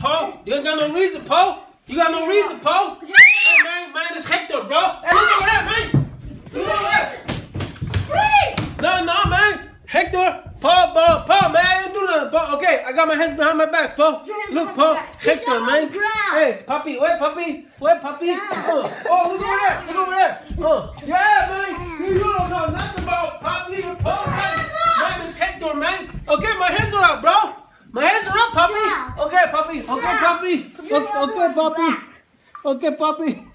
Po. You ain't got no reason, Po. You got no reason, Po. Hey, man, it's Hector, bro. Hey, look over there, man. Look over there. No, man. Hector, Po, man, I didn't do nothing, Po. Okay, I got my hands behind my back, Po. Look, Po, Hector, man. Hey, Papi, where, Papi? Where, Papi? Oh, look over there. Yeah, man. You don't know nothing about Papi or Po, man. Man, it's Hector, man. Okay, my hands are up, bro. My hands are up, Papi. Okay, Papi. Okay, Papi. Okay, Papi. Okay, Papi.